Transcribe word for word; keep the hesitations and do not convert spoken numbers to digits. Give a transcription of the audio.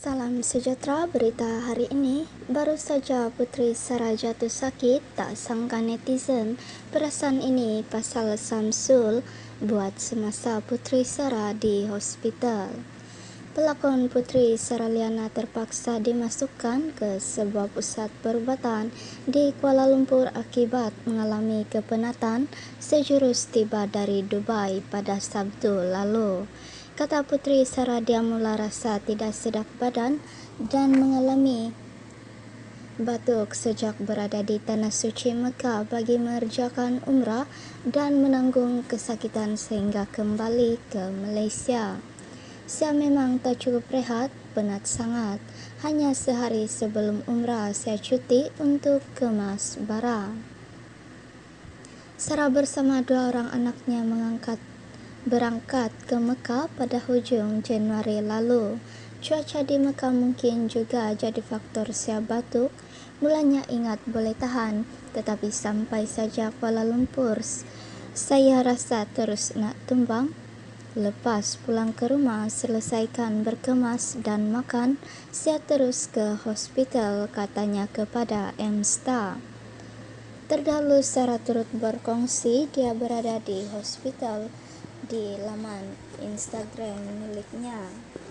Salam sejahtera, berita hari ini. Baru saja Putri Sarah jatuh sakit, tak sangka netizen perasan ini pasal Samsul buat semasa Putri Sarah di hospital. Pelakon Putri Sarah Liana terpaksa dimasukkan ke sebuah pusat perubatan di Kuala Lumpur akibat mengalami kepenatan sejurus tiba dari Dubai pada Sabtu lalu. Kata Putri Sarah, dia mula rasa tidak sedap badan dan mengalami batuk sejak berada di Tanah Suci Mekah bagi mengerjakan umrah dan menanggung kesakitan sehingga kembali ke Malaysia. Saya memang tak cukup rehat, penat sangat. Hanya sehari sebelum umrah saya cuti untuk kemas barang. Sarah bersama dua orang anaknya mengangkat berangkat ke Mekah pada hujung Januari lalu. Cuaca di Mekah mungkin juga jadi faktor saya batuk. Mulanya ingat boleh tahan, tetapi sampai saja Kuala Lumpur, saya rasa terus nak tumbang. Lepas pulang ke rumah, selesaikan berkemas dan makan, saya terus ke hospital, katanya kepada M-Star. Terdahulu Sarah turut berkongsi dia berada di hospital di laman Instagram miliknya.